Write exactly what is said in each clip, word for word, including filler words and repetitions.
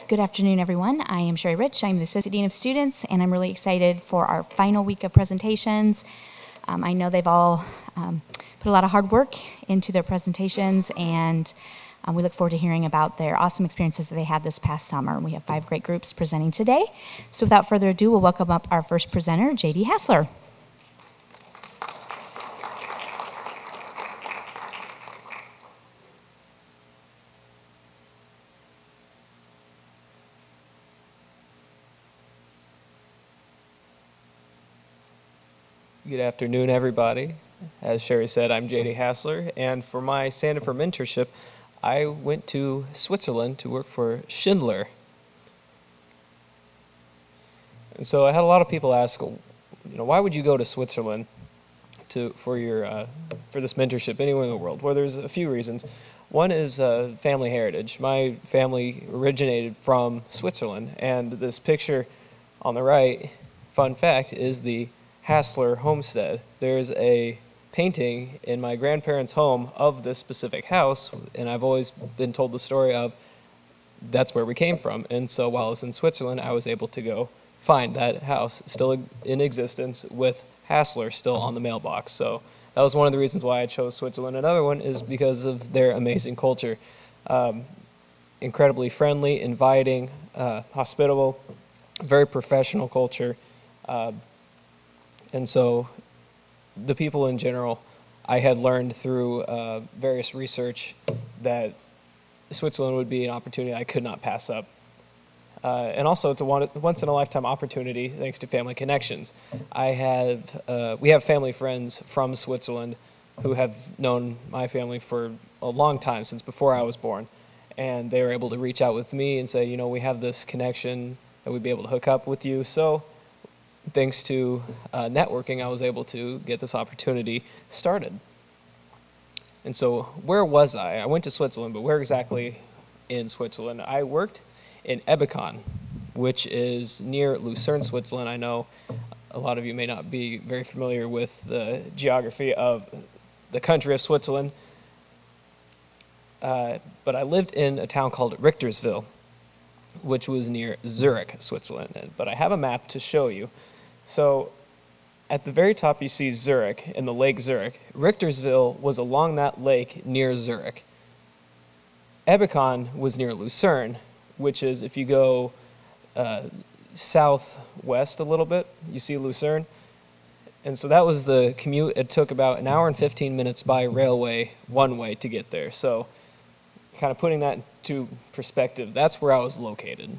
Good afternoon, everyone. I am Sherry Rich. I'm the Associate Dean of Students, and I'm really excited for our final week of presentations. Um, I know they've all um, put a lot of hard work into their presentations, and um, we look forward to hearing about their awesome experiences that they had this past summer. We have five great groups presenting today. So without further ado, we'll welcome up our first presenter, J D Hassler. Good afternoon, everybody. As Sherry said, I'm J D Hassler, and for my stand-up for mentorship, I went to Switzerland to work for Schindler. And so I had a lot of people ask, you know, why would you go to Switzerland to for your uh, for this mentorship anywhere in the world? Well, there's a few reasons. One is uh, family heritage. My family originated from Switzerland, and this picture on the right, fun fact, is the Hassler homestead. There's a painting in my grandparents' home of this specific house, and I've always been told the story of that's where we came from. And so while I was in Switzerland, I was able to go find that house still in existence with Hassler still on the mailbox. So that was one of the reasons why I chose Switzerland. Another one is because of their amazing culture. Um, incredibly friendly, inviting, uh, hospitable, very professional culture. Uh, And so the people in general, I had learned through uh, various research that Switzerland would be an opportunity I could not pass up. Uh, and also it's a once-in-a-lifetime opportunity thanks to family connections. I have, uh, we have family friends from Switzerland who have known my family for a long time, since before I was born. And they were able to reach out with me and say, you know, we have this connection that we'd be able to hook up with you. So thanks to uh, networking, I was able to get this opportunity started. And so where was I? I went to Switzerland, but where exactly in Switzerland? I worked in Ebikon, which is near Lucerne, Switzerland. I know a lot of you may not be very familiar with the geography of the country of Switzerland, uh, but I lived in a town called Richtersville, which was near Zurich, Switzerland. But I have a map to show you. So at the very top you see Zurich and the Lake Zurich. Richtersville was along that lake near Zurich. Ebikon was near Lucerne, which is, if you go uh, southwest a little bit, you see Lucerne. And so that was the commute. It took about an hour and fifteen minutes by railway one way to get there. So kind of putting that into perspective, that's where I was located.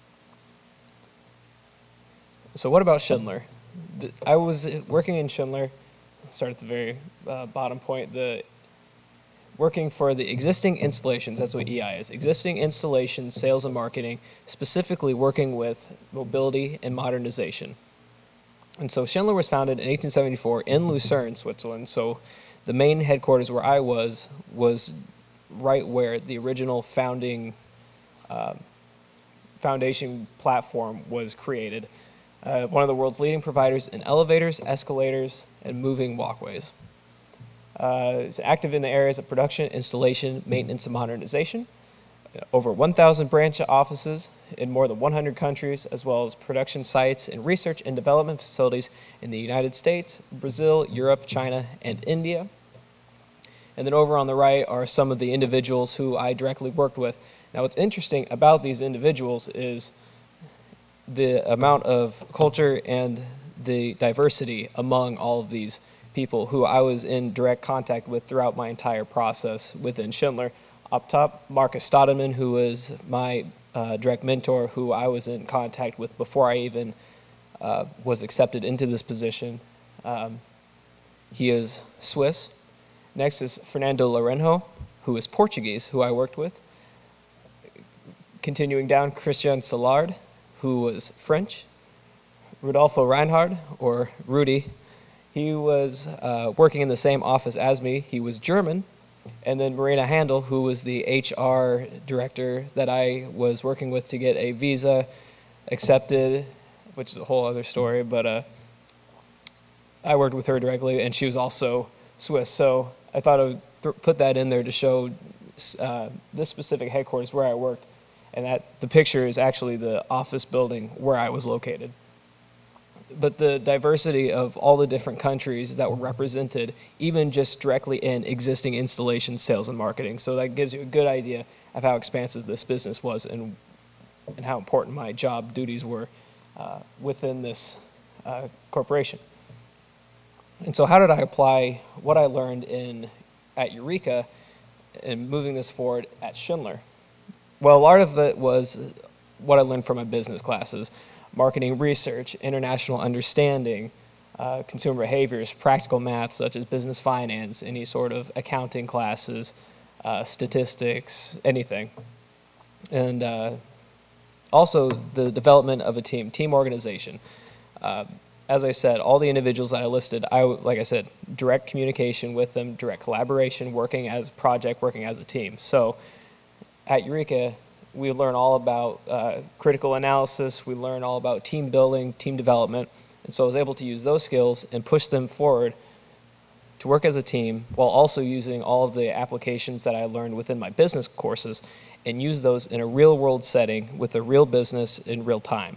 So what about Schindler? I was working in Schindler, start at the very uh, bottom point, the working for the existing installations, that's what E I is, existing installations, sales and marketing, specifically working with mobility and modernization. And so Schindler was founded in eighteen seventy-four in Lucerne, Switzerland. So the main headquarters where I was, was right where the original founding uh, foundation platform was created. Uh, one of the world's leading providers in elevators, escalators, and moving walkways. Uh, it's active in the areas of production, installation, maintenance, and modernization. Over one thousand branch offices in more than one hundred countries, as well as production sites and research and development facilities in the United States, Brazil, Europe, China, and India. And then over on the right are some of the individuals who I directly worked with. Now what's interesting about these individuals is the amount of culture and the diversity among all of these people who I was in direct contact with throughout my entire process within Schindler. Up top, Marcus Stodeman, who was my uh, direct mentor, who I was in contact with before I even uh, was accepted into this position. Um, he is Swiss. Next is Fernando Lourenço, who is Portuguese, who I worked with. Continuing down, Christian Salard, who was French. Rodolfo Reinhard, or Rudy, he was uh, working in the same office as me. He was German. And then Marina Handel, who was the H R director that I was working with to get a visa accepted, which is a whole other story, but uh, I worked with her directly, and she was also Swiss. So I thought I would th put that in there to show uh, this specific headquarters where I worked. and that the picture is actually the office building where I was located. But the diversity of all the different countries that were represented, even just directly in existing installation sales and marketing. So that gives you a good idea of how expansive this business was and, and how important my job duties were uh, within this uh, corporation. And so how did I apply what I learned in at Eureka and moving this forward at Schindler? Well, a lot of it was what I learned from my business classes: marketing research, international understanding, uh, consumer behaviors, practical math such as business finance, any sort of accounting classes, uh, statistics, anything. And uh, also the development of a team, team organization. Uh, as I said, all the individuals that I listed, I, like I said, direct communication with them, direct collaboration, working as a project, working as a team. So at Eureka, we learn all about uh, critical analysis, we learn all about team building, team development, and so I was able to use those skills and push them forward to work as a team while also using all of the applications that I learned within my business courses and use those in a real world setting with a real business in real time.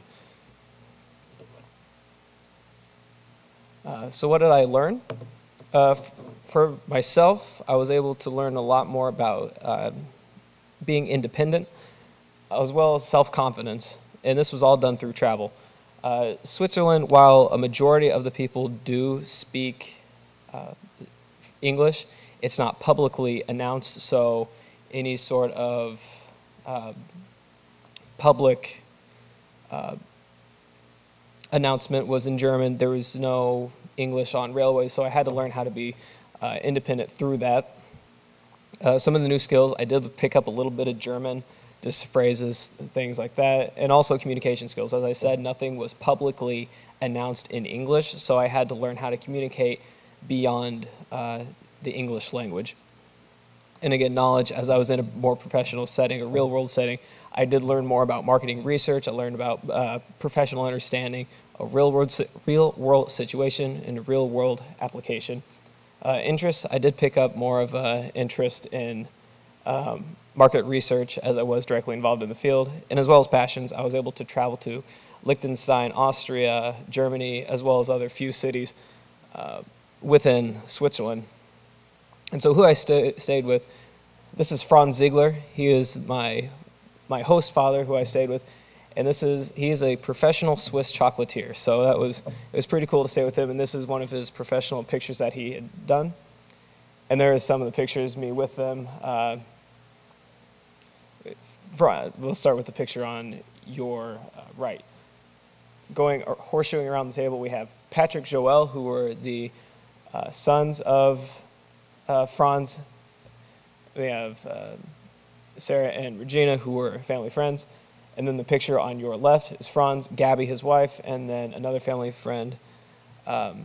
Uh, so what did I learn? Uh, for myself, I was able to learn a lot more about uh, being independent, as well as self-confidence, and this was all done through travel. Uh, Switzerland, while a majority of the people do speak uh, English, it's not publicly announced, so any sort of uh, public uh, announcement was in German. There was no English on railways, so I had to learn how to be uh, independent through that. Uh, some of the new skills, I did pick up a little bit of German, just phrases, things like that, and also communication skills. As I said, nothing was publicly announced in English, so I had to learn how to communicate beyond uh, the English language. And again, knowledge, as I was in a more professional setting, a real-world setting, I did learn more about marketing research. I learned about uh, professional understanding, a real-world real-world situation, and a real-world application. Uh, interests, I did pick up more of an interest in um, market research as I was directly involved in the field, and as well as passions, I was able to travel to Liechtenstein, Austria, Germany, as well as other few cities uh, within Switzerland. And so who I st stayed with, this is Franz Ziegler. He is my, my host father who I stayed with, and this is, he is a professional Swiss chocolatier. So that was, it was pretty cool to stay with him, and this is one of his professional pictures that he had done. And there is some of the pictures, me with them. Uh, we'll start with the picture on your uh, right. Going, or horseshoeing around the table, we have Patrick Joel, who were the uh, sons of uh, Franz. We have uh, Sarah and Regina, who were family friends. And then the picture on your left is Franz, Gabby, his wife, and then another family friend. Um,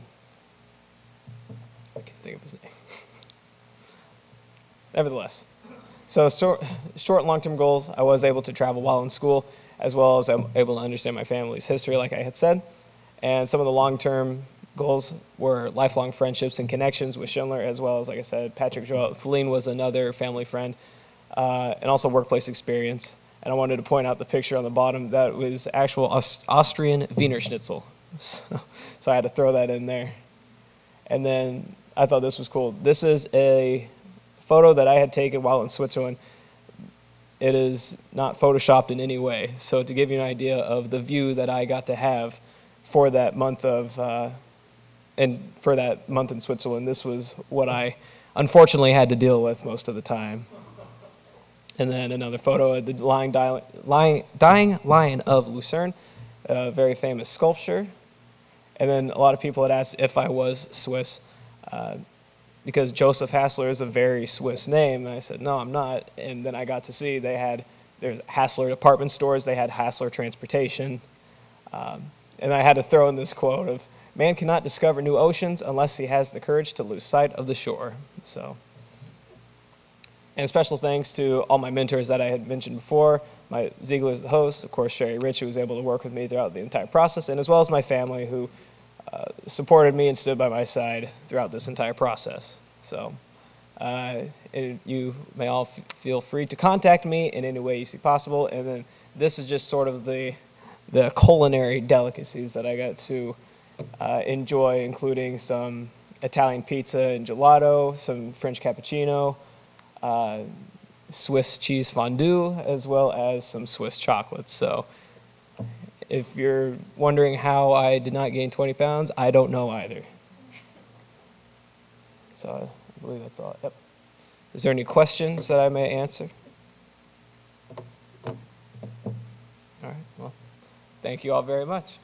I can't think of his name. Nevertheless, so short, short and long-term goals, I was able to travel while in school, as well as I'm able to understand my family's history, like I had said. And some of the long-term goals were lifelong friendships and connections with Schindler, as well as, like I said, Patrick Joel. Feline was another family friend, uh, and also workplace experience. And I wanted to point out the picture on the bottom. That was actual Aust Austrian Wiener Schnitzel. So, so I had to throw that in there. And then I thought this was cool. This is a photo that I had taken while in Switzerland. It is not photoshopped in any way. So to give you an idea of the view that I got to have for that month of, uh, and for that month in Switzerland, this was what I unfortunately had to deal with most of the time. And then another photo of the lying, dying, lying, dying lion of Lucerne, a very famous sculpture. And then a lot of people had asked if I was Swiss, uh, because Joseph Hassler is a very Swiss name. And I said, no, I'm not. And then I got to see they had, there's Hassler department stores, they had Hassler transportation. Um, and I had to throw in this quote of, man cannot discover new oceans unless he has the courage to lose sight of the shore. So. And special thanks to all my mentors that I had mentioned before. My Ziegler is the host, of course, Sherry Rich, who was able to work with me throughout the entire process, and as well as my family, who uh, supported me and stood by my side throughout this entire process. So Uh, and you may all f feel free to contact me in any way you see possible. And then this is just sort of the, the culinary delicacies that I got to uh, enjoy, including some Italian pizza and gelato, some French cappuccino, uh, Swiss cheese fondue, as well as some Swiss chocolates. So if you're wondering how I did not gain twenty pounds, I don't know either. So I believe that's all. Yep. Is there any questions that I may answer? All right. Well, thank you all very much.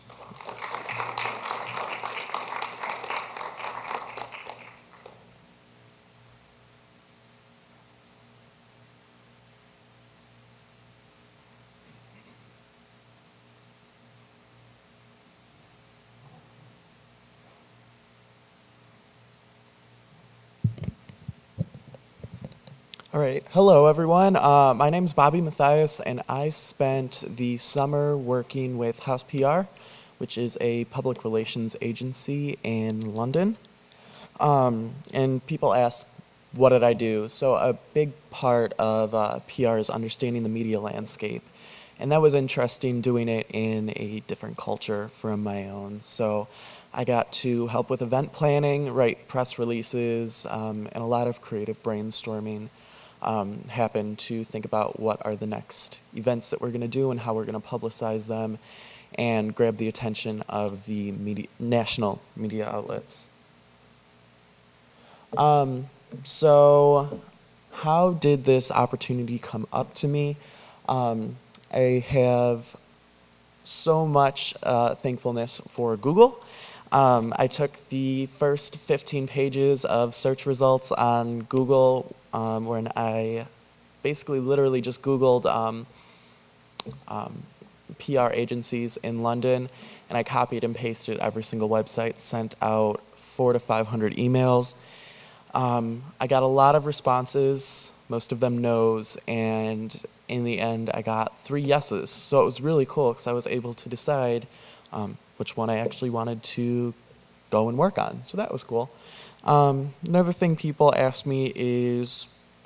All right. Hello, everyone. Uh, my name is Bobby Mathias, and I spent the summer working with House P R, which is a public relations agency in London. Um, and people ask, what did I do? So a big part of uh, P R is understanding the media landscape. And that was interesting doing it in a different culture from my own. So I got to help with event planning, write press releases, um, and a lot of creative brainstorming. Um, happen to think about what are the next events that we're going to do and how we're going to publicize them and grab the attention of the media, national media outlets. Um, so how did this opportunity come up to me? Um, I have so much uh, thankfulness for Google. Um, I took the first fifteen pages of search results on Google Um, when I basically literally just Googled um, um, P R agencies in London, and I copied and pasted every single website, sent out four to five hundred emails. Um, I got a lot of responses, most of them no's, and in the end I got three yeses. So it was really cool because I was able to decide um, which one I actually wanted to go and work on. So that was cool. Um, another thing people ask me is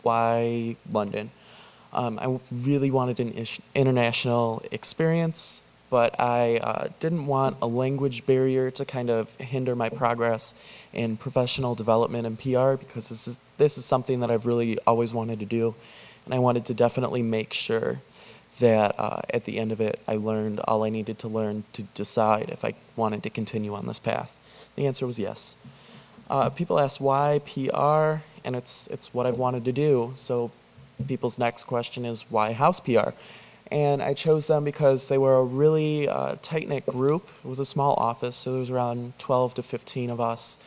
why London? Um, I really wanted an ish international experience, but I uh, didn't want a language barrier to kind of hinder my progress in professional development and P R, because this is, this is something that I've really always wanted to do, and I wanted to definitely make sure that uh, at the end of it I learned all I needed to learn to decide if I wanted to continue on this path. The answer was yes. Uh, people ask why P R, and it's it's what I've wanted to do. So people's next question is why House P R? And I chose them because they were a really uh, tight-knit group. It was a small office, so there was around twelve to fifteen of us.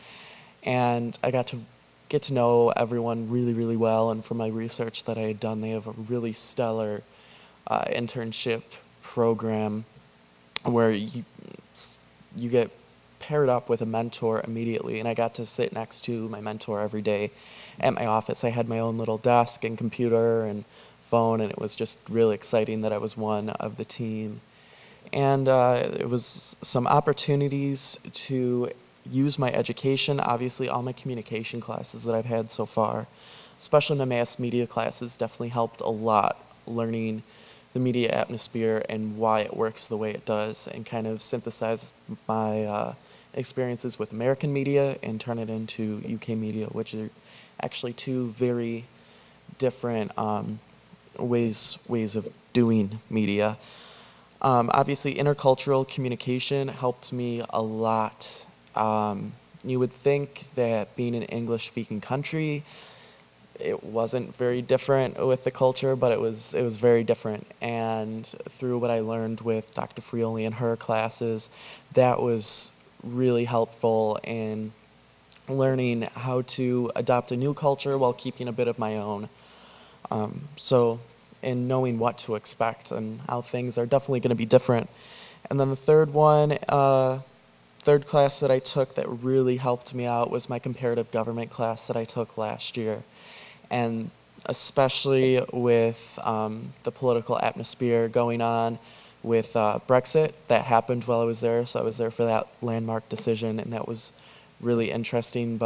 And I got to get to know everyone really, really well. And from my research that I had done, they have a really stellar uh, internship program where you, you get paired up with a mentor immediately, and I got to sit next to my mentor every day at my office. I had my own little desk and computer and phone, and it was just really exciting that I was one of the team. And uh, it was some opportunities to use my education, obviously all my communication classes that I've had so far, especially my mass media classes, definitely helped a lot learning the media atmosphere and why it works the way it does, and kind of synthesize my uh, experiences with American media and turn it into U K media, which are actually two very different um, ways ways of doing media. Um, obviously, intercultural communication helped me a lot. Um, you would think that being an English-speaking country, it wasn't very different with the culture, but it was it was very different. And through what I learned with Doctor Frioli and her classes, that was really helpful in learning how to adopt a new culture while keeping a bit of my own. Um, so, in knowing what to expect and how things are definitely going to be different. And then the third one, uh, third class that I took that really helped me out was my comparative government class that I took last year. And especially with um, the political atmosphere going on with uh, Brexit, that happened while I was there, so I was there for that landmark decision, and that was really interesting. But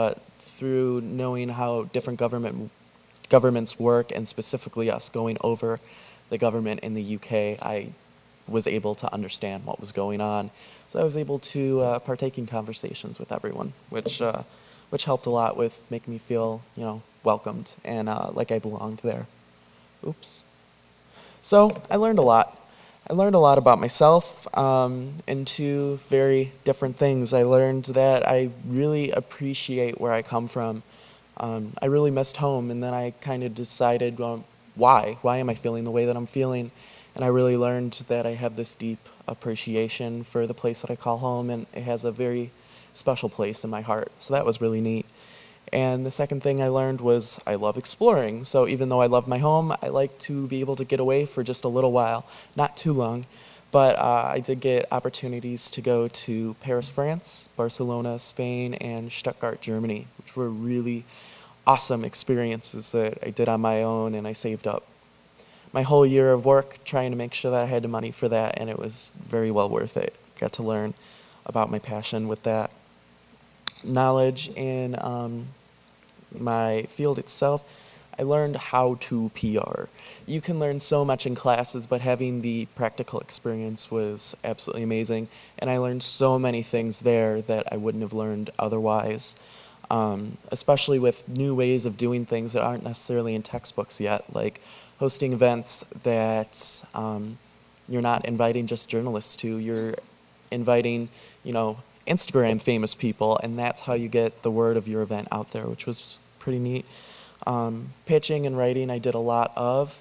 through knowing how different government governments work, and specifically us going over the government in the U K, I was able to understand what was going on. So I was able to uh, partake in conversations with everyone, which uh, which helped a lot with making me feel, you know, welcomed and uh, like I belonged there. Oops. So I learned a lot. I learned a lot about myself um, in two very different things. I learned that I really appreciate where I come from. Um, I really missed home, and then I kind of decided, well, why? Why am I feeling the way that I'm feeling? And I really learned that I have this deep appreciation for the place that I call home, and it has a very special place in my heart. So that was really neat. And the second thing I learned was I love exploring. So even though I love my home, I like to be able to get away for just a little while, not too long. But uh, I did get opportunities to go to Paris, France, Barcelona, Spain, and Stuttgart, Germany, which were really awesome experiences that I did on my own, and I saved up my whole year of work trying to make sure that I had the money for that, and it was very well worth it. Got to learn about my passion with that. Knowledge in um, my field itself, I learned how to P R. You can learn so much in classes, but having the practical experience was absolutely amazing, and I learned so many things there that I wouldn't have learned otherwise, um, especially with new ways of doing things that aren't necessarily in textbooks yet, like hosting events that um, you're not inviting just journalists to, you're inviting, you know, Instagram famous people, and that's how you get the word of your event out there, which was pretty neat. Um, pitching and writing I did a lot of,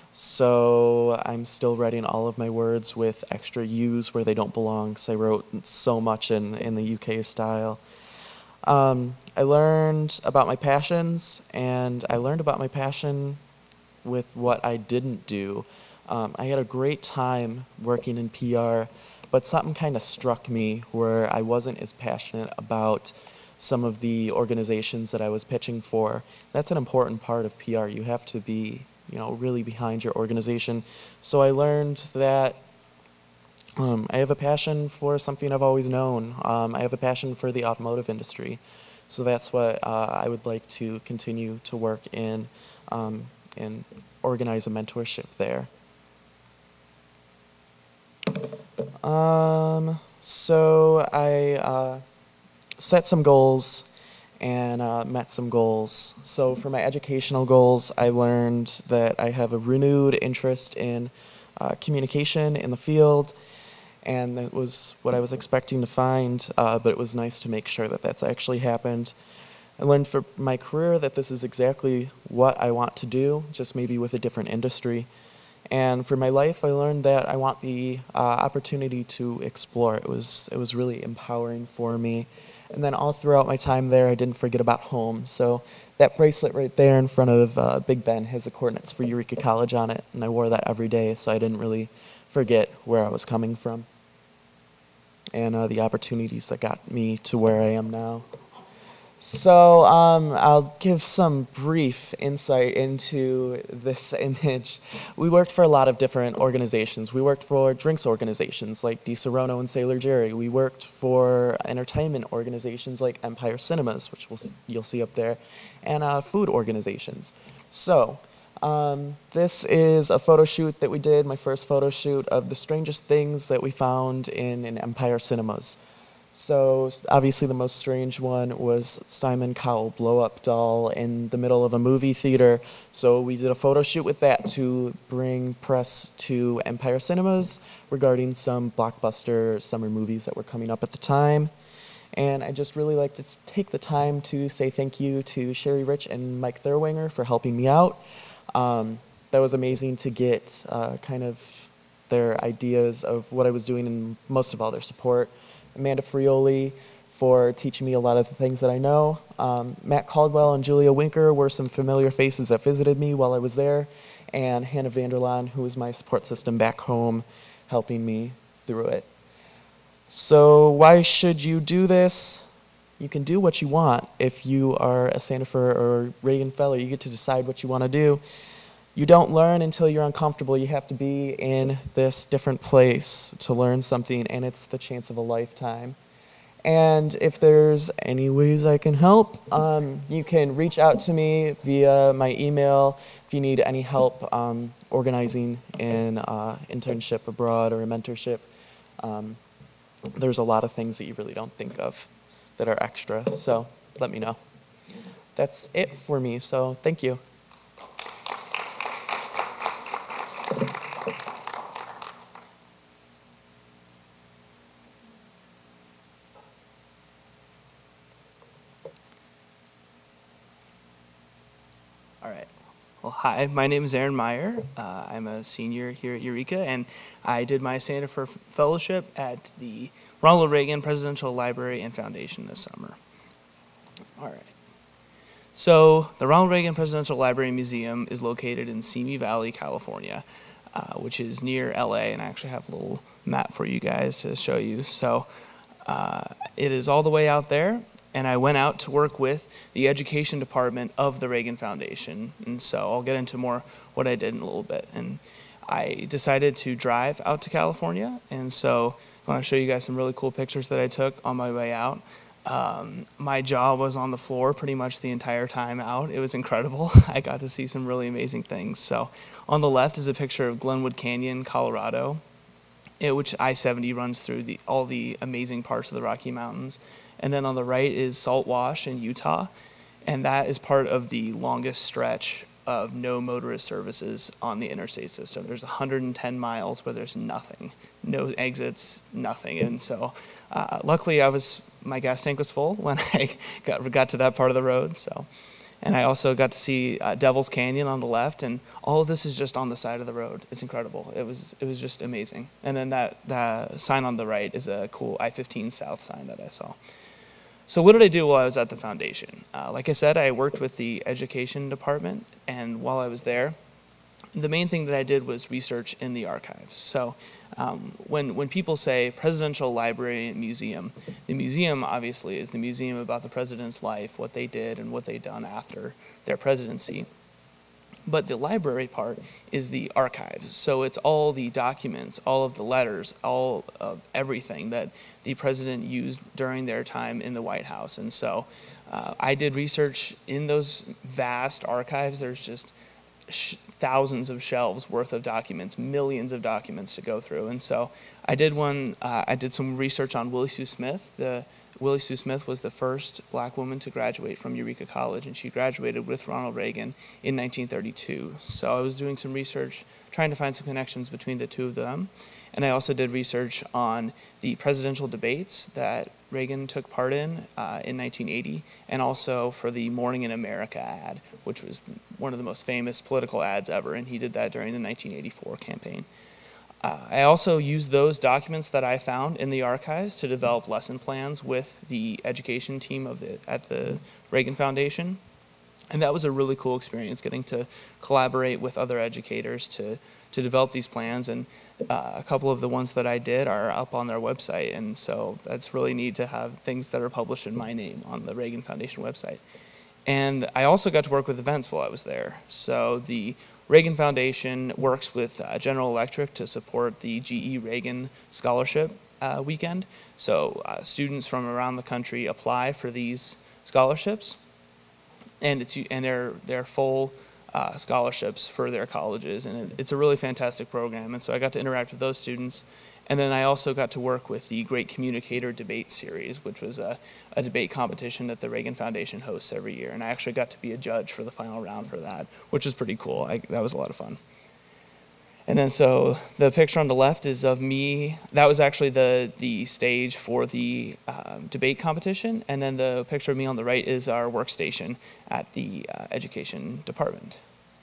so I'm still writing all of my words with extra U's where they don't belong, because I wrote so much in, in the U K style. Um, I learned about my passions, and I learned about my passion with what I didn't do. Um, I had a great time working in P R, but something kind of struck me where I wasn't as passionate about some of the organizations that I was pitching for. That's an important part of P R. You have to be, you know, really behind your organization. So I learned that um, I have a passion for something I've always known. Um, I have a passion for the automotive industry. So that's what uh, I would like to continue to work in um, and organize a mentorship there. Um, so I uh, set some goals and uh, met some goals. So for my educational goals, I learned that I have a renewed interest in uh, communication in the field, and that was what I was expecting to find, uh, but it was nice to make sure that that's actually happened. I learned for my career that this is exactly what I want to do, just maybe with a different industry. And for my life, I learned that I want the uh, opportunity to explore. It was, it was really empowering for me. And then all throughout my time there, I didn't forget about home. So that bracelet right there in front of uh, Big Ben has the coordinates for Eureka College on it, and I wore that every day, so I didn't really forget where I was coming from and uh, the opportunities that got me to where I am now. So um, I'll give some brief insight into this image. We worked for a lot of different organizations. We worked for drinks organizations like Di Serono and Sailor Jerry. We worked for entertainment organizations like Empire Cinemas, which we'll, you'll see up there, and uh, food organizations. So um, this is a photo shoot that we did, my first photo shoot of the strangest things that we found in, in Empire Cinemas. So obviously the most strange one was Simon Cowell blow-up doll in the middle of a movie theater. So we did a photo shoot with that to bring press to Empire Cinemas regarding some blockbuster summer movies that were coming up at the time. And I just really like to take the time to say thank you to Sherry Rich and Mike Thurwanger for helping me out. Um, that was amazing to get uh, kind of their ideas of what I was doing and most of all their support. Amanda Frioli for teaching me a lot of the things that I know. Um, Matt Caldwell and Julia Winker were some familiar faces that visited me while I was there. And Hannah Vanderlaan, who was my support system back home, helping me through it. So why should you do this? You can do what you want. If you are a Sandifer or Reagan Fellow, you get to decide what you want to do. You don't learn until you're uncomfortable. You have to be in this different place to learn something, and it's the chance of a lifetime. And if there's any ways I can help, um, you can reach out to me via my email if you need any help um, organizing an uh, internship abroad or a mentorship. Um, there's a lot of things that you really don't think of that are extra, so let me know. That's it for me, so thank you. All right. Well, hi, my name is Aaron Meyer. Uh, I'm a senior here at Eureka, and I did my Sandifer Fellowship at the Ronald Reagan Presidential Library and Foundation this summer. All right. So the Ronald Reagan Presidential Library and Museum is located in Simi Valley, California, uh, which is near L A, and I actually have a little map for you guys to show you. So uh, it is all the way out there. And I went out to work with the education department of the Reagan Foundation. And so I'll get into more what I did in a little bit. And I decided to drive out to California. And so I want to show you guys some really cool pictures that I took on my way out. Um, my jaw was on the floor pretty much the entire time out. It was incredible. I got to see some really amazing things. So on the left is a picture of Glenwood Canyon, Colorado, it, which I seventy runs through the, all the amazing parts of the Rocky Mountains. And then on the right is Salt Wash in Utah, and that is part of the longest stretch of no motorist services on the interstate system. There's one hundred ten miles where there's nothing, no exits, nothing. And so uh, luckily I was, my gas tank was full when I got, got to that part of the road. So, and I also got to see uh, Devil's Canyon on the left, and all of this is just on the side of the road. It's incredible. It was, it was just amazing. And then that, that sign on the right is a cool I fifteen South sign that I saw. So what did I do while I was at the foundation? Uh, like I said, I worked with the education department, and while I was there, the main thing that I did was research in the archives. So um, when, when people say Presidential Library and Museum, the museum obviously is the museum about the president's life, what they did and what they done after their presidency. But the library part is the archives. So it's all the documents, all of the letters, all of everything that the president used during their time in the White House. And so uh, I did research in those vast archives. There's just sh thousands of shelves worth of documents, millions of documents to go through. And so I did one, uh, I did some research on Willie Sue Smith. The Willie Sue Smith was the first black woman to graduate from Eureka College, and she graduated with Ronald Reagan in nineteen thirty-two. So I was doing some research, trying to find some connections between the two of them. And I also did research on the presidential debates that Reagan took part in uh, in nineteen eighty, and also for the Morning in America ad, which was one of the most famous political ads ever, and he did that during the nineteen eighty-four campaign. Uh, I also used those documents that I found in the archives to develop lesson plans with the education team of the, at the Reagan Foundation. And that was a really cool experience, getting to collaborate with other educators to, to develop these plans. And uh, a couple of the ones that I did are up on their website. And so that's really neat to have things that are published in my name on the Reagan Foundation website. And I also got to work with events while I was there. So the Reagan Foundation works with uh, General Electric to support the G E Reagan Scholarship uh, Weekend. So uh, students from around the country apply for these scholarships, and it's and they're they're full uh, scholarships for their colleges, and it, it's a really fantastic program. And so I got to interact with those students. And then I also got to work with the Great Communicator Debate Series, which was a, a debate competition that the Reagan Foundation hosts every year. And I actually got to be a judge for the final round for that, which was pretty cool. I, that was a lot of fun. And then so the picture on the left is of me. That was actually the, the stage for the um, debate competition. And then the picture of me on the right is our workstation at the uh, education department.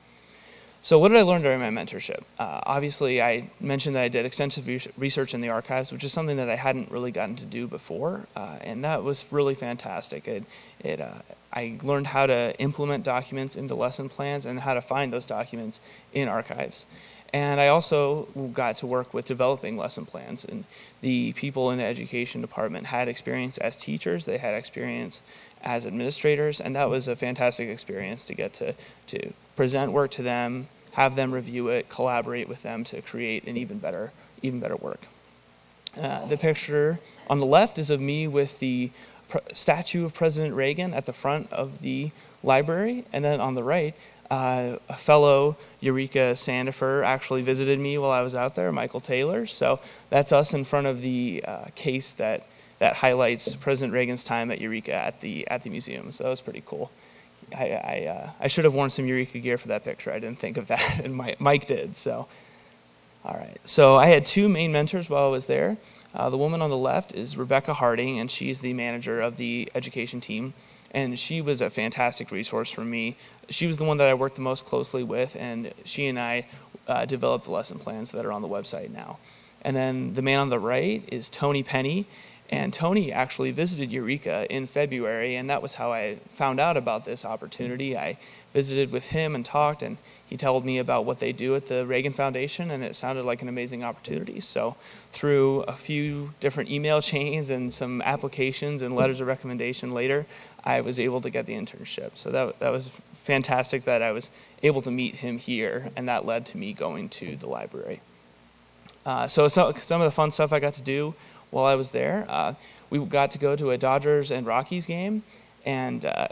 So what did I learn during my mentorship? Uh, obviously, I mentioned that I did extensive research in the archives, which is something that I hadn't really gotten to do before, uh, and that was really fantastic. It, it, uh, I learned how to implement documents into lesson plans and how to find those documents in archives. And I also got to work with developing lesson plans, and the people in the education department had experience as teachers, they had experience as administrators, and that was a fantastic experience to get to, to present work to them, have them review it, collaborate with them to create an even better, even better work. Uh, the picture on the left is of me with the statue of President Reagan at the front of the library, and then on the right, uh, a fellow Eureka Sandifer actually visited me while I was out there, Michael Taylor. So that's us in front of the uh, case that that highlights President Reagan's time at Eureka at the at the museum. So that was pretty cool. I I, uh, I should have worn some Eureka gear for that picture. I didn't think of that, and my, Mike did. So, all right. So I had two main mentors while I was there. Uh, the woman on the left is Rebecca Harding, and she's the manager of the education team. And she was a fantastic resource for me. She was the one that I worked the most closely with, and she and I uh, developed the lesson plans that are on the website now. And then the man on the right is Tony Penny. And Tony actually visited Eureka in February, and that was how I found out about this opportunity. I visited with him and talked, and he told me about what they do at the Reagan Foundation, and it sounded like an amazing opportunity. So through a few different email chains and some applications and letters of recommendation later, I was able to get the internship. So that, that was fantastic that I was able to meet him here, and that led to me going to the library. Uh, so, so some of the fun stuff I got to do while I was there, uh, we got to go to a Dodgers and Rockies game, and uh,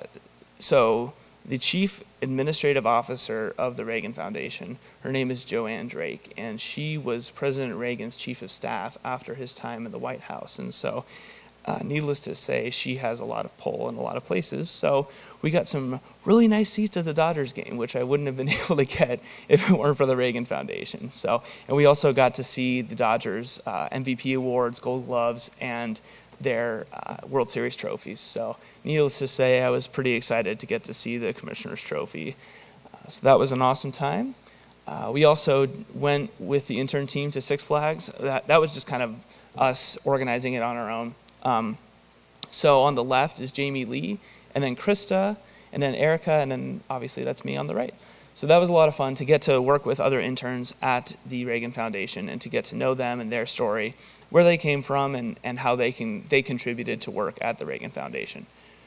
so the chief administrative officer of the Reagan Foundation, her name is Joanne Drake, and she was President Reagan's chief of staff after his time in the White House, and so uh, needless to say, she has a lot of pull in a lot of places. So we got some really nice seats at the Dodgers game, which I wouldn't have been able to get if it weren't for the Reagan Foundation. So, and we also got to see the Dodgers uh, M V P awards, Gold Gloves, and their uh, World Series trophies. So needless to say, I was pretty excited to get to see the Commissioner's Trophy. Uh, so that was an awesome time. Uh, we also went with the intern team to Six Flags. That, that was just kind of us organizing it on our own. Um, so on the left is Jamie Lee, and then Krista, and then Erica, and then obviously that's me on the right. So that was a lot of fun to get to work with other interns at the Reagan Foundation and to get to know them and their story, where they came from, and, and how they can they contributed to work at the Reagan Foundation.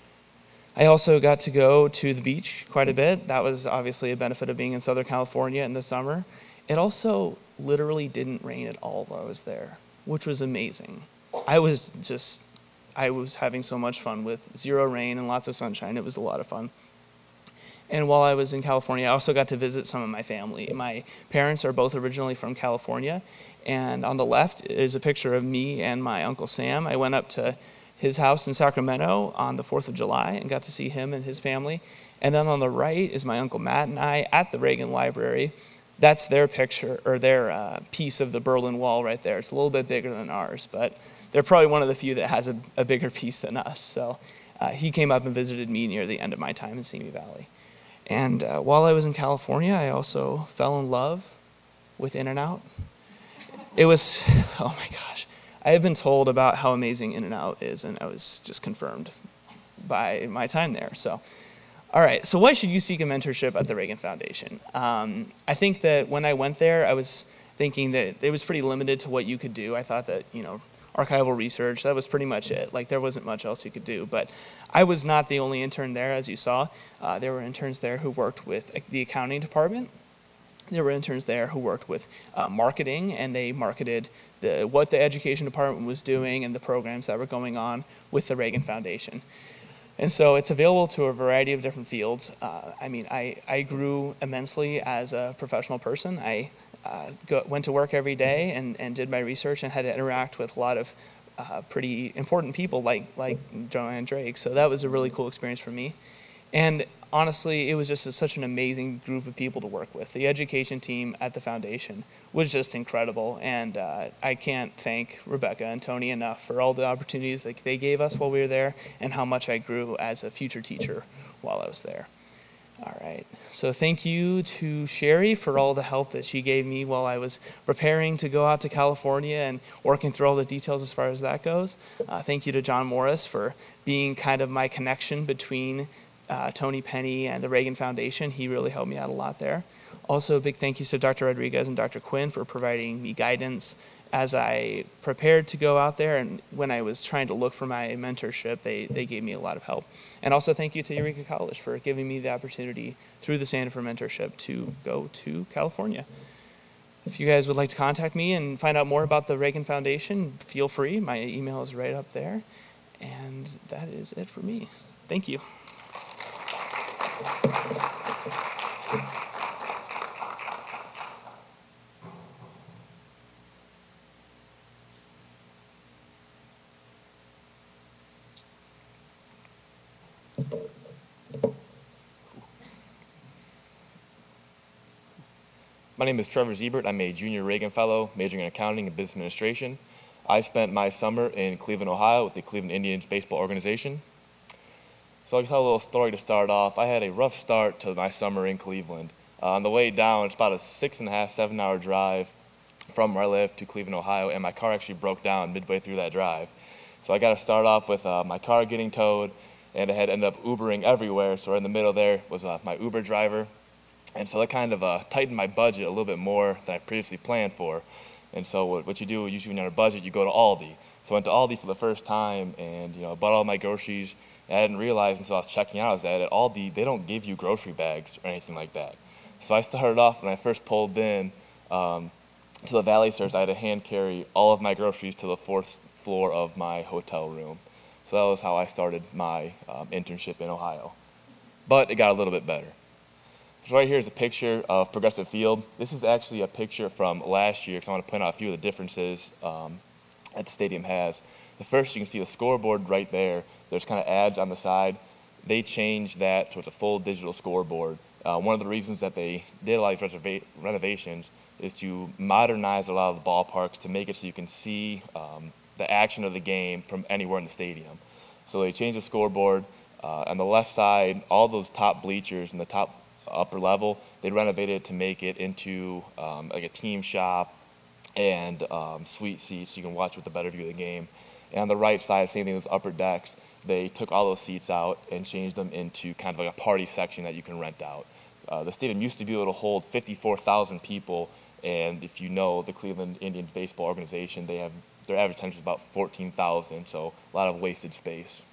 I also got to go to the beach quite a bit. That was obviously a benefit of being in Southern California in the summer. It also literally didn't rain at all while I was there, which was amazing. I was just, I was having so much fun with zero rain and lots of sunshine. It was a lot of fun. And while I was in California, I also got to visit some of my family. My parents are both originally from California, and on the left is a picture of me and my Uncle Sam. I went up to his house in Sacramento on the fourth of July and got to see him and his family. And then on the right is my Uncle Matt and I at the Reagan Library. That's their picture, or their uh, piece of the Berlin Wall right there. It's a little bit bigger than ours, but they're probably one of the few that has a, a bigger piece than us. So uh, he came up and visited me near the end of my time in Simi Valley. And uh, while I was in California, I also fell in love with In-N-Out. It was, oh my gosh. I have been told about how amazing In-N-Out is, and I was just confirmed by my time there. So, all right, so why should you seek a mentorship at the Reagan Foundation? Um, I think that when I went there, I was thinking that it was pretty limited to what you could do. I thought that, you know, archival research, that was pretty much it. Like, there wasn't much else you could do. But I was not the only intern there, as you saw. Uh, there were interns there who worked with the accounting department. There were interns there who worked with uh, marketing, and they marketed the, what the education department was doing and the programs that were going on with the Reagan Foundation. And so it's available to a variety of different fields. Uh, I mean, I, I grew immensely as a professional person. I uh, go, went to work every day and, and did my research and had to interact with a lot of uh, pretty important people like, like Joanne Drake. So that was a really cool experience for me. And honestly, it was just a, such an amazing group of people to work with. The education team at the foundation was just incredible, and uh, I can't thank Rebecca and Tony enough for all the opportunities that they gave us while we were there and how much I grew as a future teacher while I was there. All right, so thank you to Sherry for all the help that she gave me while I was preparing to go out to California and working through all the details as far as that goes. Uh, thank you to John Morris for being kind of my connection between Uh, Tony Penny and the Reagan Foundation. He really helped me out a lot there. Also, a big thank you to Doctor Rodriguez and Doctor Quinn for providing me guidance as I prepared to go out there, and when I was trying to look for my mentorship, they, they gave me a lot of help. And also thank you to Eureka College for giving me the opportunity through the Sandifer mentorship to go to California. if you guys would like to contact me and find out more about the Reagan Foundation, feel free. My email is right up there. And that is it for me. Thank you. My name is Trevor Ziebert. I'm a junior Reagan Fellow, majoring in accounting and business administration. I spent my summer in Cleveland, Ohio with the Cleveland Indians baseball organization. So I'll tell a little story to start off. I had a rough start to my summer in Cleveland. Uh, on the way down, it's about a six and a half, seven hour drive from where I live to Cleveland, Ohio, and my car actually broke down midway through that drive. So I got to start off with uh, my car getting towed, and I had ended up Ubering everywhere. So right in the middle there was uh, my Uber driver. And so that kind of uh, tightened my budget a little bit more than I previously planned for. And so what, what you do, usually when you're on a budget, you go to Aldi. So I went to Aldi for the first time and, you know, bought all my groceries. And I didn't realize until I was checking out, I was at at Aldi, they don't give you grocery bags or anything like that. So I started off when I first pulled in um, to the Valley Stores, I had to hand carry all of my groceries to the fourth floor of my hotel room. So that was how I started my um, internship in Ohio. But it got a little bit better. So right here is a picture of Progressive Field. This is actually a picture from last year because I want to point out a few of the differences um, that the stadium has. The first, you can see the scoreboard right there. There's kind of ads on the side. They changed that to it's a full digital scoreboard. Uh, one of the reasons that they did a lot of these reserva- renovations is to modernize a lot of the ballparks to make it so you can see um, the action of the game from anywhere in the stadium. So they changed the scoreboard. Uh, on the left side, all those top bleachers and the top upper level, they renovated it to make it into um, like a team shop and um, suite seats so you can watch with a better view of the game. And on the right side, same thing as upper decks, they took all those seats out and changed them into kind of like a party section that you can rent out. Uh, the stadium used to be able to hold fifty-four thousand people, and if you know the Cleveland Indians baseball organization, they have their average attendance is about fourteen thousand, so a lot of wasted space.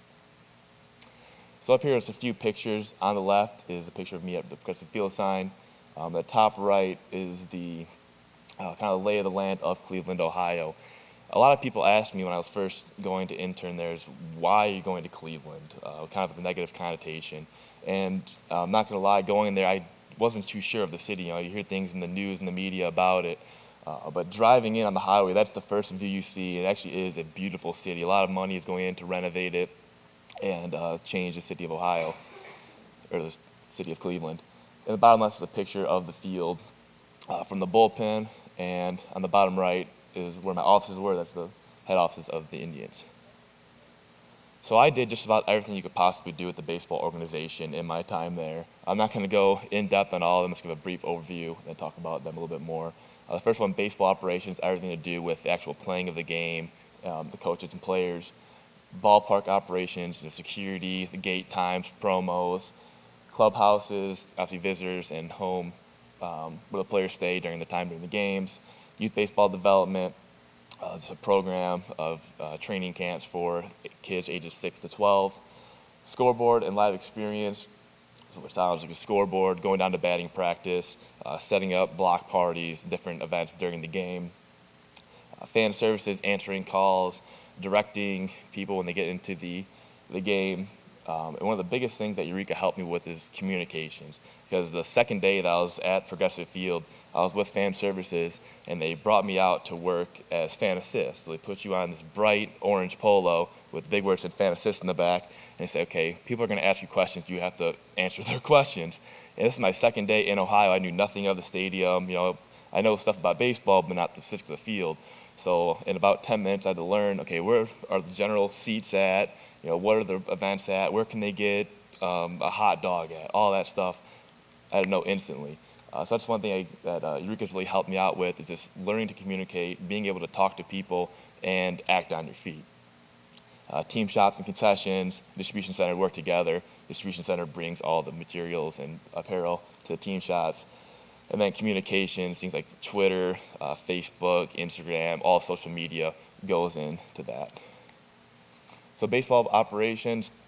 So up here is a few pictures. On the left is a picture of me at the Progressive Field sign. Um, the top right is the uh, kind of lay of the land of Cleveland, Ohio. A lot of people asked me when I was first going to intern there is, why are you going to Cleveland? Uh, kind of the negative connotation. And uh, I'm not going to lie, going there, I wasn't too sure of the city. You know, you hear things in the news and the media about it. Uh, but driving in on the highway, that's the first view you see. It actually is a beautiful city. A lot of money is going in to renovate it and uh, change the city of Ohio, or the city of Cleveland. In the bottom left is a picture of the field uh, from the bullpen, and on the bottom right is where my offices were. That's the head offices of the Indians. So I did just about everything you could possibly do with the baseball organization in my time there. I'm not going to go in depth on all of them. Let's give a brief overview and then talk about them a little bit more. Uh, the first one, baseball operations, everything to do with the actual playing of the game, um, the coaches and players. Ballpark operations, the security, the gate times, promos, clubhouses, obviously visitors and home um, where the players stay during the time during the games. Youth baseball development, uh, there's a program of uh, training camps for kids ages six to twelve. Scoreboard and live experience, so it sounds like a scoreboard, going down to batting practice, uh, setting up block parties, different events during the game. Uh, fan services, answering calls, directing people when they get into the, the game. Um, and one of the biggest things that Eureka helped me with is communications. Because the second day that I was at Progressive Field, I was with fan services, and they brought me out to work as fan assist. So they put you on this bright orange polo with big words and fan assist in the back, and they say, okay, people are going to ask you questions, you have to answer their questions. And this is my second day in Ohio. I knew nothing of the stadium. You know, I know stuff about baseball, but not the physics of the field. So in about ten minutes, I had to learn, okay, where are the general seats at? You know, what are the events at? Where can they get um, a hot dog at? All that stuff I had to know instantly. Uh, so that's one thing I, that uh, Eureka's really helped me out with, is just learning to communicate, being able to talk to people, and act on your feet. Uh, team shops and concessions, distribution center work together. Distribution center brings all the materials and apparel to the team shops. And then communications, things like Twitter, uh, Facebook, Instagram, all social media goes into that. So baseball operations,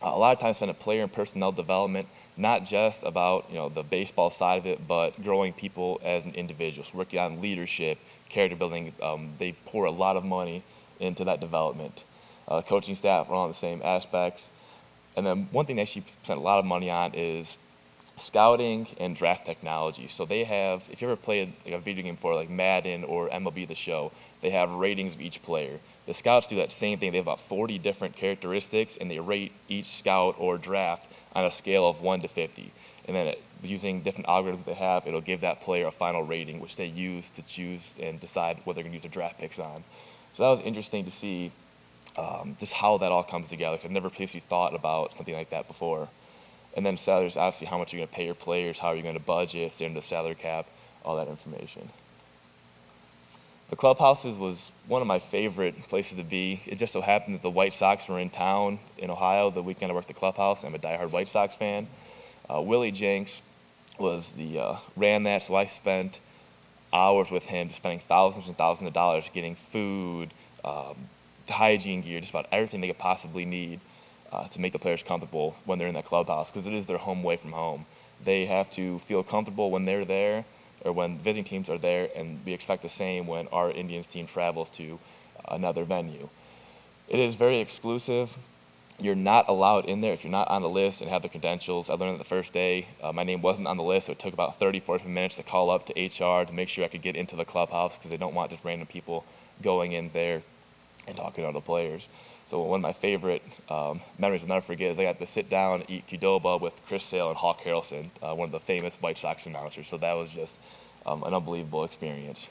Uh, a lot of times spent in player and personnel development, not just about you know the baseball side of it, but growing people as an individual, so working on leadership, character building. Um, they pour a lot of money into that development. Uh, coaching staff are on the same aspects. And then one thing they actually spent a lot of money on is scouting and draft technology. So they have, if you ever played like a video game before, like Madden or M L B The Show, they have ratings of each player. The scouts do that same thing. They have about forty different characteristics, and they rate each scout or draft on a scale of one to fifty. And then it, using different algorithms they have, it'll give that player a final rating, which they use to choose and decide what they're going to use their draft picks on. So that was interesting to see um, just how that all comes together. I've never previously thought about something like that before. And then salaries, obviously, how much you're going to pay your players, how are you going to budget, stay under the salary cap, all that information. The clubhouses was one of my favorite places to be. It just so happened that the White Sox were in town in Ohio the weekend I worked the clubhouse. I'm a diehard White Sox fan. Uh, Willie Jenks was the uh, ran that, so I spent hours with him, just spending thousands and thousands of dollars getting food, um, hygiene gear, just about everything they could possibly need uh, to make the players comfortable when they're in that clubhouse, because it is their home away from home. They have to feel comfortable when they're there, or when visiting teams are there, and we expect the same when our Indians team travels to another venue. It is very exclusive. You're not allowed in there if you're not on the list and have the credentials. I learned that the first day uh, my name wasn't on the list, so it took about thirty, forty minutes to call up to H R to make sure I could get into the clubhouse, because they don't want just random people going in there and talking to other players. So one of my favorite um, memories I'll never forget is I got to sit down and eat Qdoba with Chris Sale and Hawk Harrelson, uh, one of the famous White Sox announcers. So that was just um, an unbelievable experience.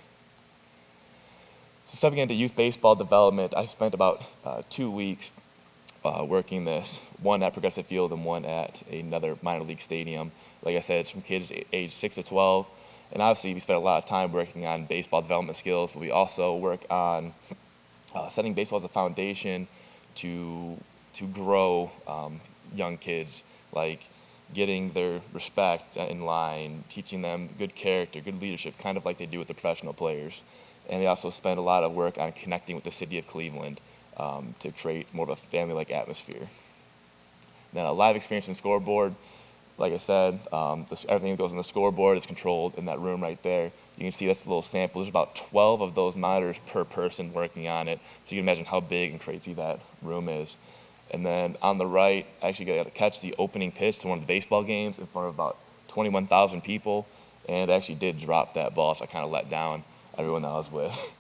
So stepping into youth baseball development, I spent about uh, two weeks uh, working this, one at Progressive Field and one at another minor league stadium. Like I said, it's from kids age six to twelve. And obviously we spent a lot of time working on baseball development skills, but we also work on uh, setting baseball as a foundation to to grow um, young kids, like getting their respect in line, teaching them good character, good leadership, kind of like they do with the professional players. And they also spend a lot of work on connecting with the city of Cleveland um, to create more of a family-like atmosphere. Then a live experience in scoreboard, like I said, um, this, everything that goes on the scoreboard is controlled in that room right there. You can see that's a little sample. There's about twelve of those monitors per person working on it. So you can imagine how big and crazy that room is. And then on the right, I actually got to catch the opening pitch to one of the baseball games in front of about twenty-one thousand people. And I actually did drop that ball, so I kind of let down everyone I was with.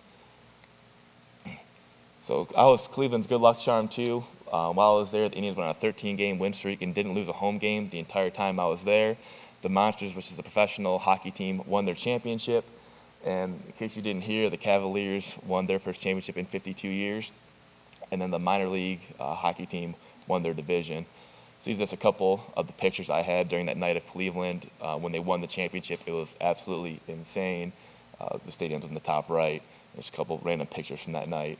So I was Cleveland's good luck charm too. Uh, while I was there, the Indians went on a thirteen game win streak and didn't lose a home game the entire time I was there. The Monsters, which is a professional hockey team, won their championship. And in case you didn't hear, the Cavaliers won their first championship in fifty-two years. And then the minor league uh, hockey team won their division. So these are just a couple of the pictures I had during that night of Cleveland. Uh, when they won the championship, it was absolutely insane. Uh, the stadium's in the top right. There's a couple random pictures from that night.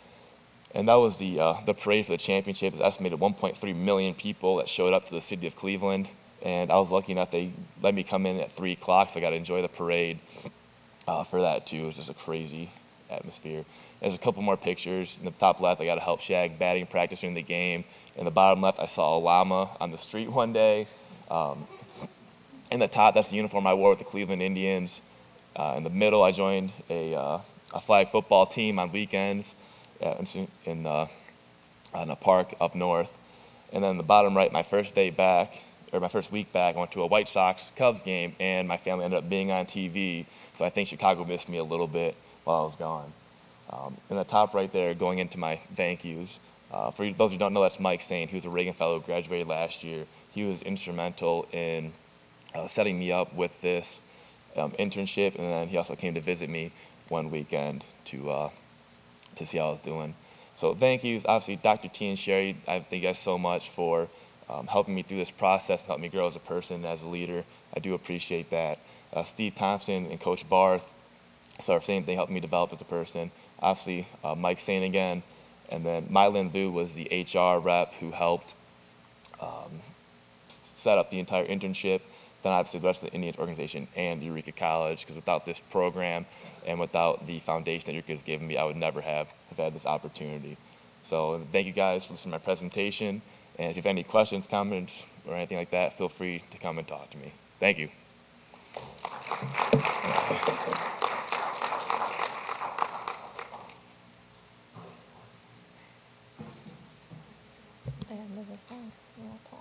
And that was the, uh, the parade for the championship. It was estimated one point three million people that showed up to the city of Cleveland. And I was lucky enough they let me come in at three o'clock, so I got to enjoy the parade uh, for that too. It was just a crazy atmosphere. There's a couple more pictures. In the top left, I got to help Shag batting practice during the game. In the bottom left, I saw a llama on the street one day. Um, in the top, that's the uniform I wore with the Cleveland Indians. Uh, in the middle, I joined a, uh, a flag football team on weekends uh, in, uh, in a park up north. And then the bottom right, my first day back, or my first week back, I went to a White Sox Cubs game, and my family ended up being on T V. So I think Chicago missed me a little bit while I was gone. Um, in the top right there, going into my thank yous. Uh, for those who don't know, that's Mike Sain. He was a Reagan Fellow, graduated last year. He was instrumental in uh, setting me up with this um, internship, and then he also came to visit me one weekend to uh, to see how I was doing. So thank yous, obviously, Doctor T and Sherry. I thank you guys so much for um, helping me through this process and helping me grow as a person, as a leader. I do appreciate that. Uh, Steve Thompson and Coach Barth, so same thing, helped me develop as a person. Obviously, uh, Mike Sain again. And then Mylin Vu was the H R rep who helped um, set up the entire internship. Then obviously the rest of the Indians organization and Eureka College, because without this program and without the foundation that Eureka has given me, I would never have, have had this opportunity. So thank you guys for listening to my presentation. And if you have any questions, comments, or anything like that, feel free to come and talk to me. Thank you. I gotta move this on, so you're not tall.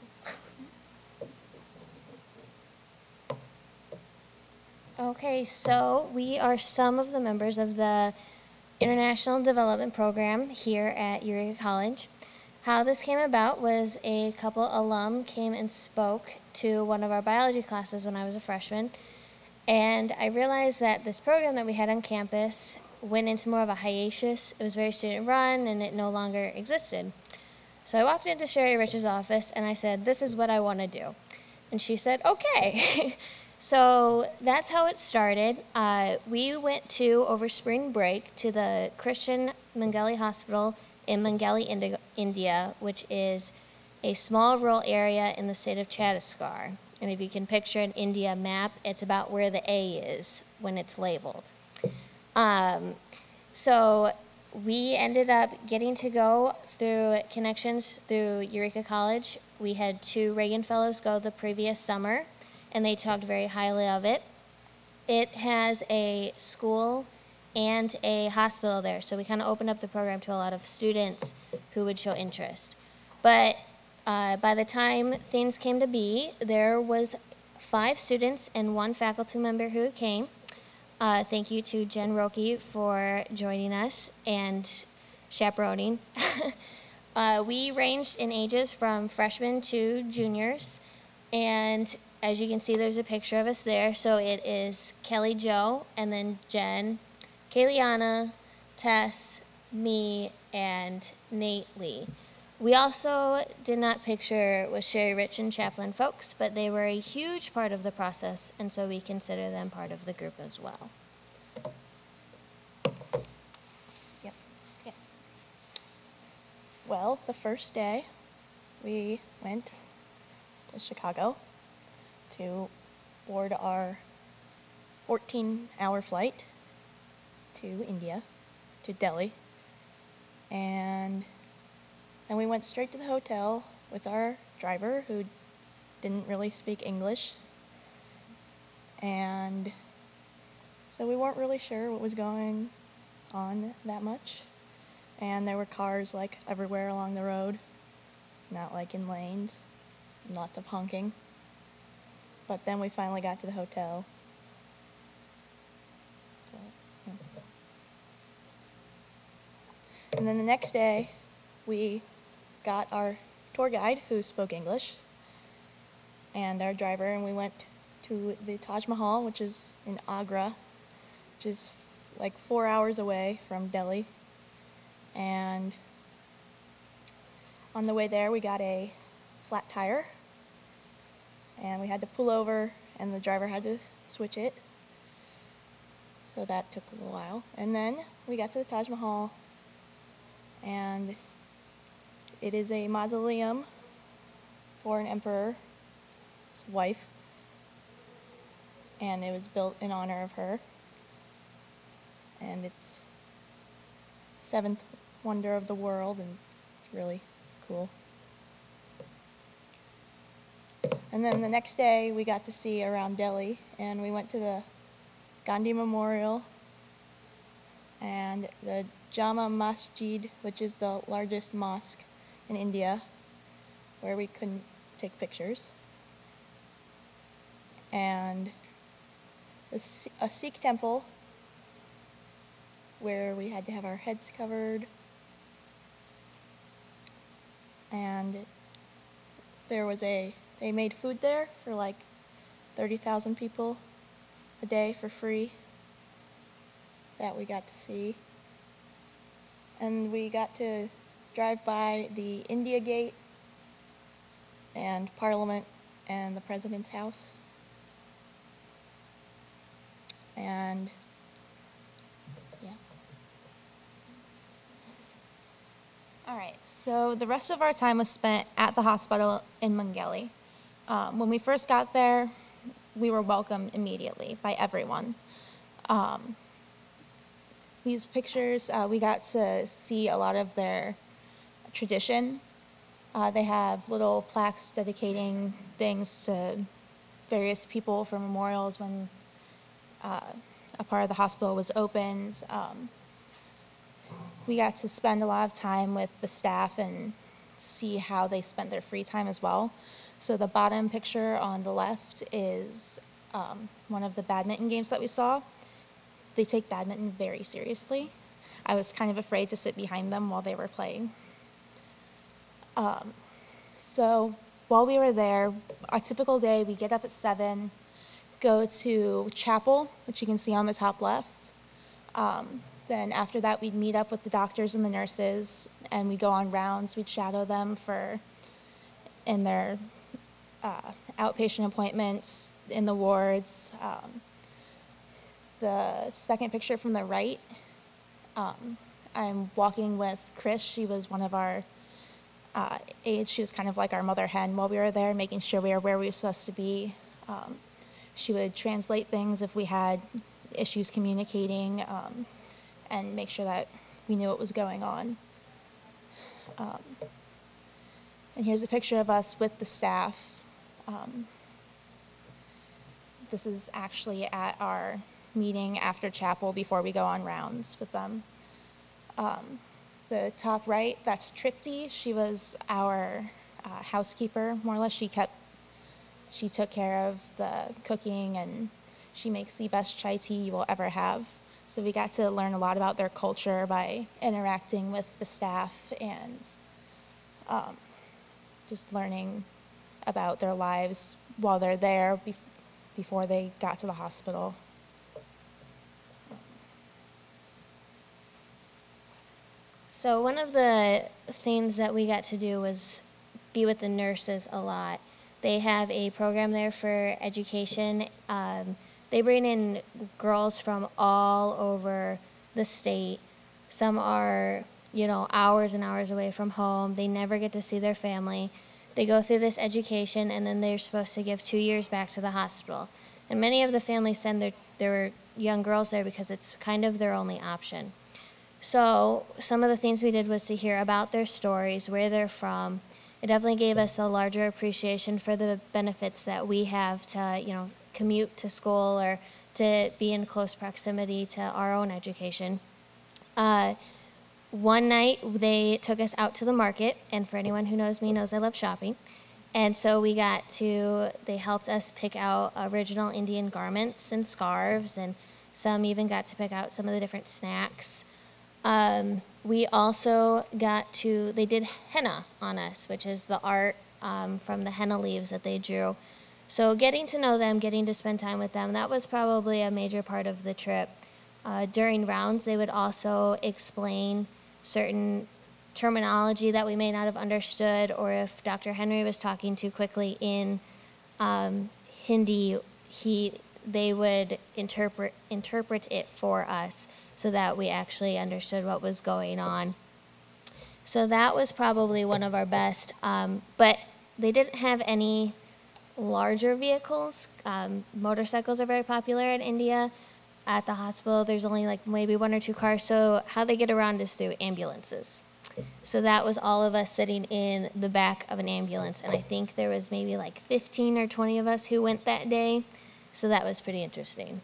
Okay, so we are some of the members of the International Development Program here at Eureka College. How this came about was a couple alum came and spoke to one of our biology classes when I was a freshman, and I realized that this program that we had on campus went into more of a hiatus. It was very student-run, and it no longer existed. So I walked into Sherry Rich's office, and I said, "This is what I want to do." And she said, "Okay." So that's how it started. Uh, we went to, over spring break, to the Christian Mangali Hospital in Mangali, Indi- India, which is a small rural area in the state of Chhattisgarh. And if you can picture an India map, it's about where the A is when it's labeled. Um, so we ended up getting to go through connections through Eureka College. We had two Reagan Fellows go the previous summer, and they talked very highly of it. It has a school and a hospital there, so we kind of opened up the program to a lot of students who would show interest. But uh, by the time things came to be, there was five students and one faculty member who came. Uh, thank you to Jen Roki for joining us and chaperoning. uh, we ranged in ages from freshmen to juniors, and as you can see, there's a picture of us there. So it is Kelly Jo, and then Jen, Kayliana, Tess, me, and Nate Lee. We also did not picture with Sherry Rich and Chaplain folks, but they were a huge part of the process, and so we consider them part of the group as well. Yep. Yeah. Well, the first day, we went to Chicago to board our fourteen-hour flight to India, to Delhi, and then we went straight to the hotel with our driver, who didn't really speak English, and so we weren't really sure what was going on that much, and there were cars like everywhere along the road, not like in lanes, and lots of honking. But then we finally got to the hotel. So, yeah. And then the next day, we got our tour guide who spoke English and our driver, and we went to the Taj Mahal, which is in Agra, which is like four hours away from Delhi. And on the way there, we got a flat tire, and we had to pull over, and the driver had to switch it. So that took a little while. And then we got to the Taj Mahal, and it is a mausoleum for an emperor's wife, and it was built in honor of her. And it's seventh wonder of the world, and it's really cool. And then the next day, we got to see around Delhi, and we went to the Gandhi Memorial and the Jama Masjid, which is the largest mosque in India, where we couldn't take pictures, and a Sikh temple where we had to have our heads covered, and there was a They made food there for like thirty thousand people a day for free that we got to see. And we got to drive by the India Gate and Parliament and the President's house. And yeah. All right, so the rest of our time was spent at the hospital in Mangali. Um, when we first got there, we were welcomed immediately by everyone. Um, these pictures, uh, we got to see a lot of their tradition Uh, they have little plaques dedicating things to various people for memorials when uh, a part of the hospital was opened. Um, we got to spend a lot of time with the staff and see how they spent their free time as well. So the bottom picture on the left is um, one of the badminton games that we saw. They take badminton very seriously. I was kind of afraid to sit behind them while they were playing. Um, so while we were there, a typical day, we get up at seven, go to chapel, which you can see on the top left. Um, then after that, we'd meet up with the doctors and the nurses, and we'd go on rounds. We'd shadow them for in their uh, outpatient appointments, in the wards. Um, the second picture from the right, um, I'm walking with Chris. She was one of our uh, aides. She was kind of like our mother hen while we were there, making sure we were where we were supposed to be. Um, she would translate things if we had issues communicating, um, and make sure that we knew what was going on. Um, and here's a picture of us with the staff. Um, this is actually at our meeting after chapel before we go on rounds with them. Um, the top right, that's Tripti. She was our uh, housekeeper, more or less. She kept, she took care of the cooking, and she makes the best chai tea you will ever have. So we got to learn a lot about their culture by interacting with the staff and um, just learning about their lives while they're there be before they got to the hospital. So one of the things that we got to do was be with the nurses a lot. They have a program there for education. Um, they bring in girls from all over the state. Some are, you know, hours and hours away from home. They never get to see their family. They go through this education, and then they're supposed to give two years back to the hospital. And many of the families send their, their young girls there because it's kind of their only option. So some of the things we did was to hear about their stories, where they're from. It definitely gave us a larger appreciation for the benefits that we have to, you know, commute to school or to be in close proximity to our own education. Uh, one night they took us out to the market, and for anyone who knows me knows I love shopping. And so we got to, they helped us pick out original Indian garments and scarves, and some even got to pick out some of the different snacks. Um, we also got to, they did henna on us, which is the art um, from the henna leaves that they drew. So getting to know them, getting to spend time with them, that was probably a major part of the trip. Uh, during rounds, they would also explain certain terminology that we may not have understood, or if Doctor Henry was talking too quickly in um, Hindi, he, they would interpret, interpret it for us so that we actually understood what was going on. So that was probably one of our best, um, but they didn't have any larger vehicles. Um, motorcycles are very popular in India. At the hospital, there's only like maybe one or two cars, so how they get around is through ambulances. So that was all of us sitting in the back of an ambulance, and I think there was maybe like fifteen or twenty of us who went that day, so that was pretty interesting.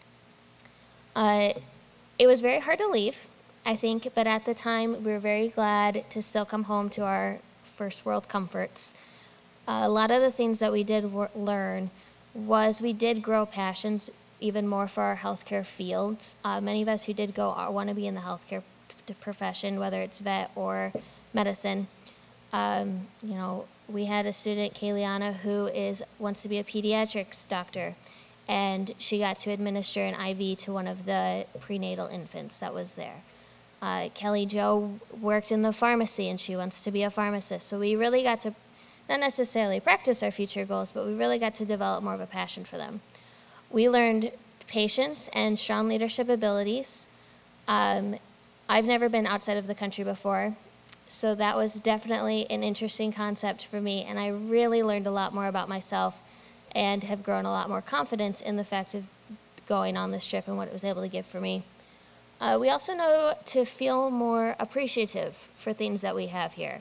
Uh, it was very hard to leave, I think, but at the time, we were very glad to still come home to our first world comforts. Uh, a lot of the things that we did learn was we did grow passions even more for our healthcare fields. Uh, many of us who did go want to be in the healthcare profession, whether it's vet or medicine. Um, you know, we had a student, Kayliana, who is wants to be a pediatrics doctor, and she got to administer an I V to one of the prenatal infants that was there. Uh, Kelly Jo worked in the pharmacy, and she wants to be a pharmacist. So we really got to not necessarily practice our future goals, but we really got to develop more of a passion for them. We learned patience and strong leadership abilities. Um, I've never been outside of the country before, so that was definitely an interesting concept for me, and I really learned a lot more about myself and have grown a lot more confidence in the fact of going on this trip and what it was able to give for me. Uh, we also know to feel more appreciative for things that we have here,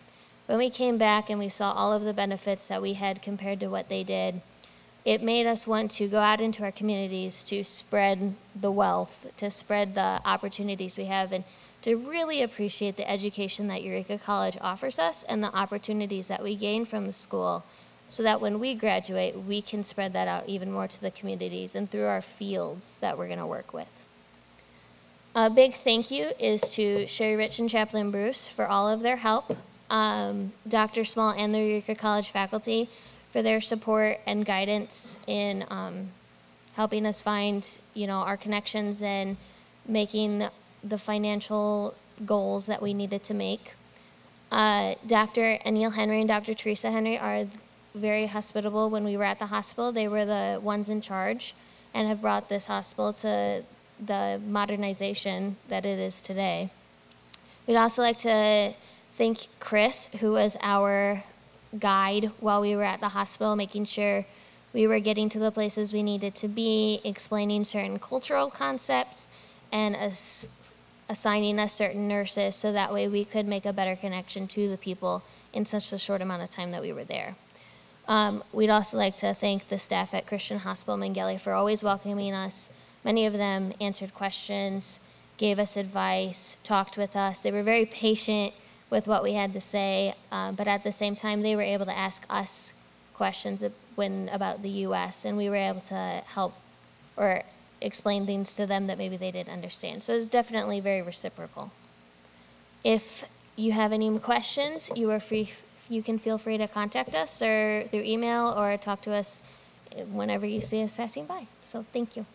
when we came back and we saw all of the benefits that we had compared to what they did, it made us want to go out into our communities to spread the wealth, to spread the opportunities we have, and to really appreciate the education that Eureka College offers us and the opportunities that we gain from the school, so that when we graduate, we can spread that out even more to the communities and through our fields that we're going to work with. A big thank you is to Sherry Rich and Chaplain Bruce for all of their help, um, Doctor Small and the Eureka College faculty for their support and guidance in um, helping us find, you know, our connections and making the financial goals that we needed to make. Uh, Doctor Anil Henry and Doctor Teresa Henry are very hospitable. When we were at the hospital, they were the ones in charge and have brought this hospital to the modernization that it is today. We'd also like to thank Chris, who was our guide while we were at the hospital, making sure we were getting to the places we needed to be, explaining certain cultural concepts, and as, assigning us certain nurses so that way we could make a better connection to the people in such a short amount of time that we were there. Um, we'd also like to thank the staff at Christian Hospital Mangeli for always welcoming us. Many of them answered questions, gave us advice, talked with us. They were very patient with what we had to say, uh, but at the same time, they were able to ask us questions when, about the U S, and we were able to help or explain things to them that maybe they didn't understand. So it was definitely very reciprocal. If you have any questions, you are free. You can feel free to contact us or through email or talk to us whenever you see us passing by. So thank you.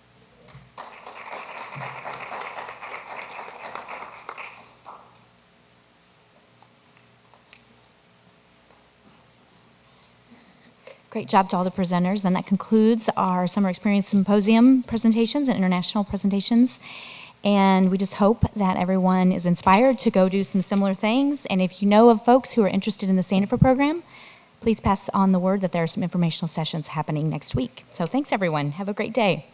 Great job to all the presenters. Then that concludes our Summer Experience Symposium presentations and international presentations. And we just hope that everyone is inspired to go do some similar things. And if you know of folks who are interested in the Sandifer program, please pass on the word that there are some informational sessions happening next week. So thanks, everyone. Have a great day.